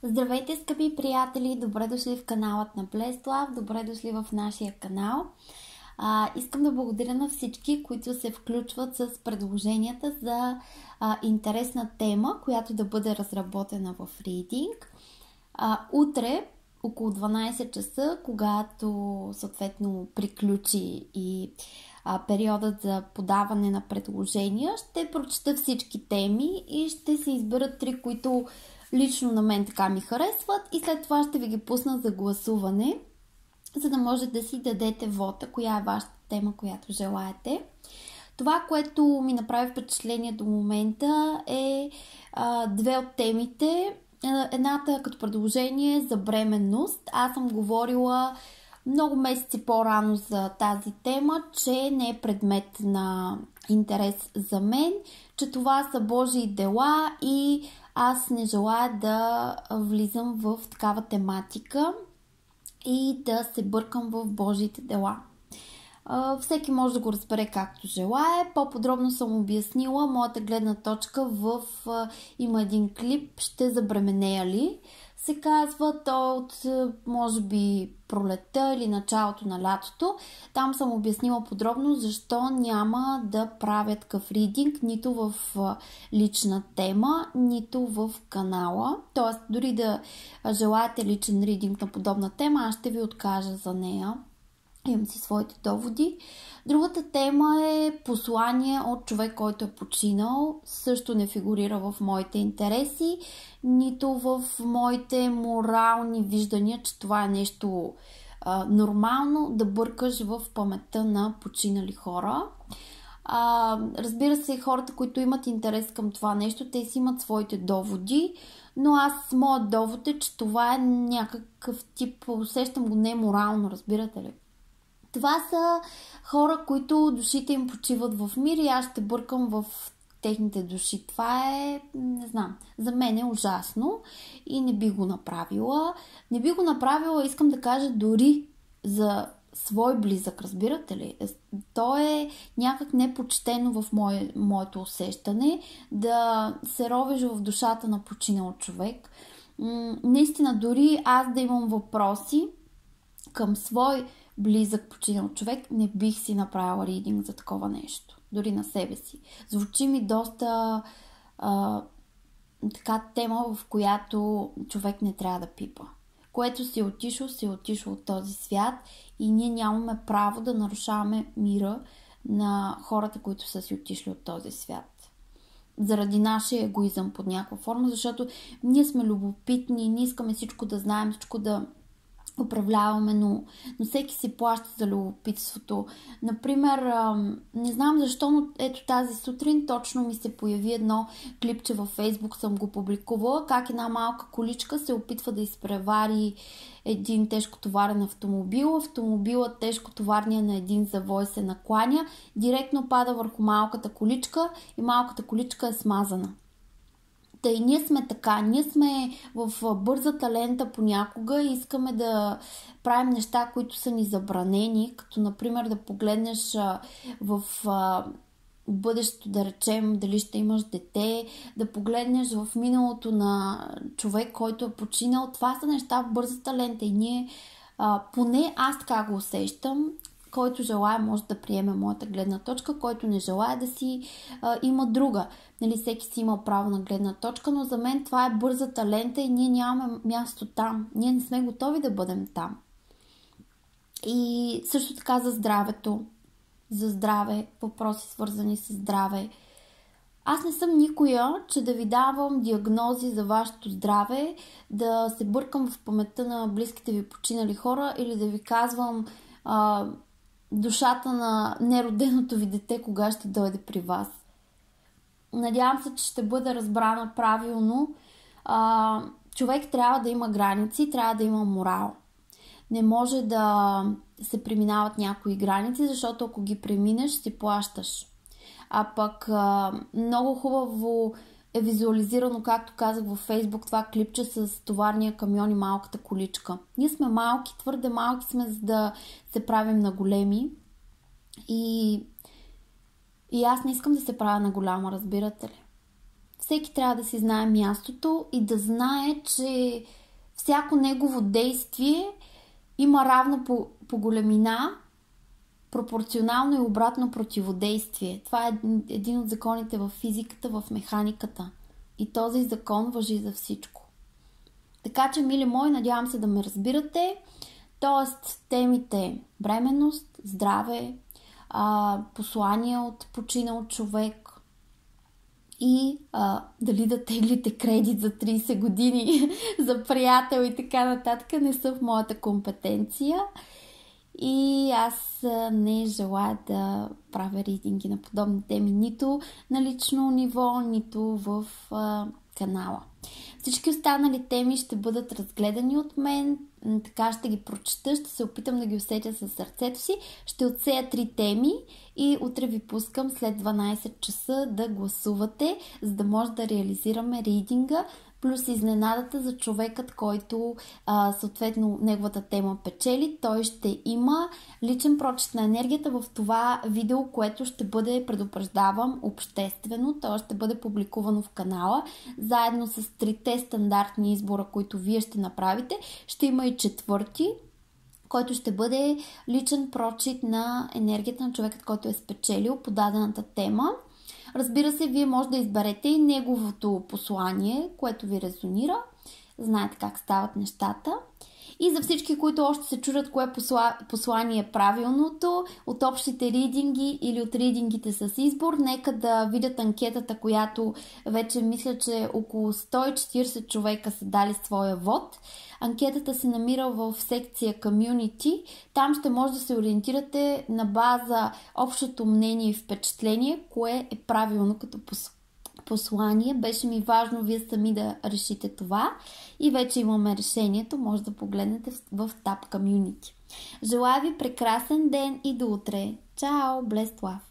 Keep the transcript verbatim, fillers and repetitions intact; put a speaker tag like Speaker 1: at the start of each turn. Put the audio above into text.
Speaker 1: Здравейте, скъпи приятели! Добре дошли в каналът на Блеслав, добре дошли в нашия канал. А, искам да благодаря на всички, които се включват с предложенията за а, интересна тема, която да бъде разработена в Reading. А, утре, около дванайсет часа, когато съответно приключи и а, периодът за подаване на предложения, ще прочета всички теми и ще се изберат три, които лично на мен така ми харесват, и след това ще ви ги пусна за гласуване, за да може да си дадете вота, коя е вашата тема, която желаете. Това, което ми направи впечатление до момента, е а, две от темите. Едната като предложение за бременност. Аз съм говорила много месеци по-рано за тази тема, че не е предмет на интерес за мен, че това са Божии дела и аз не желая да влизам в такава тематика и да се бъркам в Божиите дела. Всеки може да го разбере както желае. По-подробно съм обяснила моята гледна точка в има един клип "Ще забременея ли?" се казва. Той от може би пролетта или началото на лятото. Там съм обяснила подробно защо няма да правя такъв ридинг нито в лична тема, нито в канала. Тоест, дори да желаете личен ридинг на подобна тема, аз ще ви откажа за нея. Имам си своите доводи. Другата тема е послание от човек, който е починал. Също не фигурира в моите интереси, нито в моите морални виждания, че това е нещо а, нормално да бъркаш в паметта на починали хора. А, разбира се, хората, които имат интерес към това нещо, те си имат своите доводи, но аз, моят довод е, че това е някакъв тип, усещам го неморално, разбирате ли? Това са хора, които душите им почиват в мир и аз ще бъркам в техните души. Това е, не знам, за мен е ужасно и не би го направила. Не би го направила, искам да кажа, дори за свой близък, разбирате ли? То е някак непочтено в мое, моето усещане да се ровиш в душата на починал човек. Наистина, дори аз да имам въпроси към свой близък починал човек, не бих си направила ридинг за такова нещо. Дори на себе си. Звучи ми доста а, така тема, в която човек не трябва да пипа. Което си е отишъл, си е отишъл от този свят и ние нямаме право да нарушаваме мира на хората, които са си отишли от този свят. Заради нашия егоизъм под някаква форма, защото ние сме любопитни, ние искаме всичко да знаем, всичко да управляваме, но, но всеки си плаща за любопитството. Например, не знам защо, но ето тази сутрин точно ми се появи едно клипче във Фейсбук, съм го публикувала, как една малка количка се опитва да изпревари един тежкотоварен автомобил. Автомобилът тежкотоварния на един завой се накланя, директно пада върху малката количка и малката количка е смазана. Та и ние сме така, ние сме в бързата лента понякога и искаме да правим неща, които са ни забранени, като например да погледнеш в бъдещето, да речем, дали ще имаш дете, да погледнеш в миналото на човек, който е починал. Това са неща в бързата лента и ние, поне аз така го усещам. Който желая може да приеме моята гледна точка, който не желая да си а, има друга. Нали, всеки си има право на гледна точка, но за мен това е бързата лента и ние нямаме място там. Ние не сме готови да бъдем там. И също така за здравето. За здраве, въпроси свързани с здраве. Аз не съм никоя, че да ви давам диагнози за вашето здраве, да се бъркам в паметта на близките ви починали хора или да ви казвам а, душата на нероденото ви дете кога ще дойде при вас. Надявам се, че ще бъде разбрана правилно. А, човек трябва да има граници, трябва да има морал. Не може да се преминават някои граници, защото ако ги преминеш, си плащаш. А пък а, много хубаво е визуализирано, както казах във Фейсбук, това клипче с товарния камион и малката количка. Ние сме малки, твърде малки сме, за да се правим на големи. И, и аз не искам да се правя на голяма, разбирате ли? Всеки трябва да си знае мястото и да знае, че всяко негово действие има равна по, по големина, пропорционално и обратно противодействие. Това е един от законите в физиката, в механиката. И този закон важи за всичко. Така че, мили мои, надявам се да ме разбирате. Тоест, темите бременност, здраве, а, послания от починал човек и а, дали да теглите кредит за трийсет години за приятел и така нататък не са в моята компетенция. И аз не желая да правя ридинги на подобни теми нито на лично ниво, нито в а, канала. Всички останали теми ще бъдат разгледани от мен, така ще ги прочета, ще се опитам да ги усетя със сърцето си. Ще отсея три теми и утре ви пускам след дванайсет часа да гласувате, за да може да реализираме ридинга, плюс изненадата за човекът, който а, съответно неговата тема печели. Той ще има личен прочит на енергията в това видео, което ще бъде, предупреждавам, обществено. То ще бъде публикувано в канала, заедно с трите стандартни избора, които вие ще направите. Ще има и четвърти, който ще бъде личен прочит на енергията на човекът, който е спечелил по дадената тема. Разбира се, вие може да изберете и неговото послание, което ви резонира. Знаете как стават нещата. И за всички, които още се чудят кое посла... послание е правилното, от общите ридинги или от ридингите с избор, нека да видят анкетата, която вече мисля, че около сто и четирийсет човека са дали своя вод. Анкетата се намира в секция Community. Там ще може да се ориентирате на база общото мнение и впечатление, кое е правилно като послание. Беше ми важно вие сами да решите това. И вече имаме решението. Може да погледнете в, в Tab Community. Желая ви прекрасен ден и до утре. Чао! Blessed love!